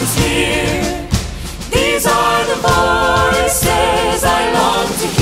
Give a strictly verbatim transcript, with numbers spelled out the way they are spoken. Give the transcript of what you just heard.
is here. These are the voices I long to